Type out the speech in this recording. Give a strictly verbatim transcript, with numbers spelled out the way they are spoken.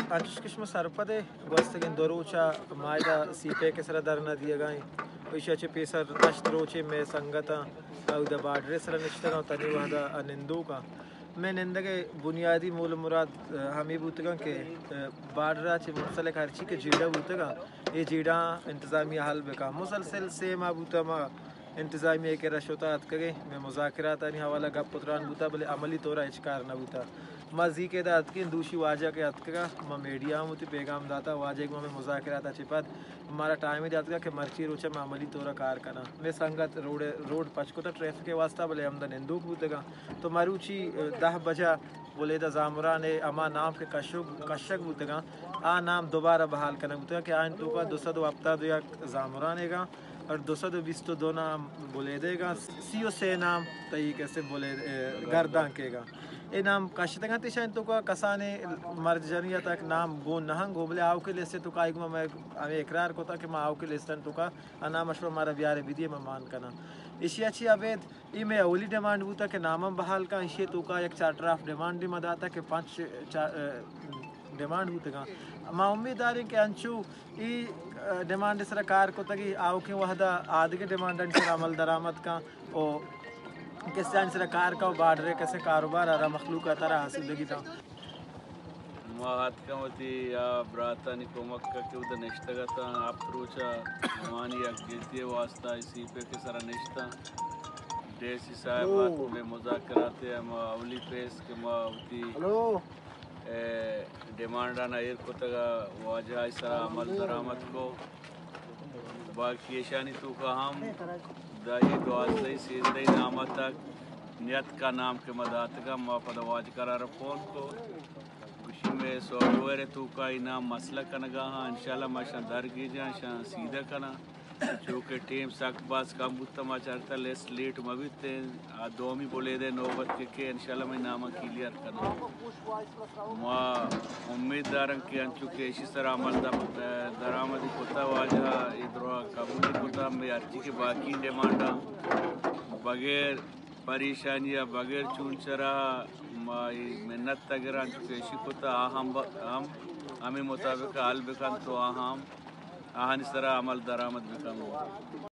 Antischkish sarpade gostagin dorucha maida sipe ke sara darna diya gain oisha che pesar tashtroche me sangata au da badre sara nishtana tani wada anindu ka میں نندہ کے بنیادی مول مراد ہمیں بوتگا کہ بارڈرہ چھ منسلک ہرچی کے جیڑا بوتگا یہ جیڑا انتظامیہ حل بکا مسلسل سے ما بوتا ما انتظامیہ کے رشوتات کگے میں مذاکرات آنی حوالہ گپ پتران بوتا بلے عملی طورہ اچکار نہ بوتا ما زی کے دا اتکین دوشی واجہ کے اتکگا ما میڈیا ہوتی پیغام داتا واجہ ایک میں مذاکرات چپاد ہمارا ٹائم داتا گا کہ مرچی روچہ میں عملی طورہ کار کنا میں سنگت روڈ روڈ پچکو تا ٹریفک کے واسطہ بلے ہمدن اندوک بوتگا تو مروچی دہ بجا بولے دا زامران اما نام کے کشک کشک بوتگا آ نام دوبارہ بحال کرنا بوتگا کہ آئین تو کا دو سو دو ہفتہ دو یک زامران گا اور دو سو دو بیس دو نام بولے دے گا سی او سے نام تئی کیسے بولے گردان کے گا اے نام کشتگا تیشا تو کا کسانے مرد جنیا تک نام گون نہنگ گو بلے آو کے لیسے تو کا ایک میں ہمیں اقرار کو تا کہ میں آو کے لیستن تو کا نام اشور مارا بیارے بیدی میں مان کنا اسی اچھی عبید ای میں اولی ڈیمانڈ بوتا کہ نامم بحال کا اسی تو کا ایک چارٹر آف ڈیمانڈ دی مداتا کہ پانچ ڈیمانڈ ہوتے گا ما امید داریں کہ انچو ای ڈیمانڈ سر کار کو تگی آو کے وحدہ آدھگے ڈیمانڈ سر عمل درآمد کا او کس جان سر کار کا بارڈرے کیسے کاروبار آرہ مخلوق طرح حاصل دگی تا ماہات کا متی یا براتانی کو مکہ کے ادھا نشتگا تا آپ پروچا مانی یک جلتی واسطہ اسی پہ کے سرا نشتا ڈیسی صاحبات میں مذاکرات ہیں ما اولی پیس کے ما ہوتی ڈیمانڈانا ایر کو تگا واجہ سرا عمل درآمد کو باقی ایشانی تو کا ہم دائی دوازدہی سیزدہی نامہ تک نیت کا نام کے مداتگا ما پدا واج قرار فون کو کشی میں سوگوئر تو کا انام مسئلہ کنگا ہاں انشاءاللہ ما شان درگی جان شان سیدھا کنا چونکہ ٹیم ساک باز کم بودتا ما چارتا لیس لیٹ مبیتے دومی بولے دے نوبت کے کہ انشاءاللہ میں نامہ کلیئر کنا ما امید دارن کہ انچو کہ اسی سر عمل درآمدی کتا واجہ ادروا قبولی کتا میں ارچی کے باقی ڈیمانڈا بغیر پریشانی بغیر چونچرا ما منت تگر انچو کہ اسی کتا آہم ہمیں مطابق حل بکن تو آہم آہن سرا عمل درآمد بکن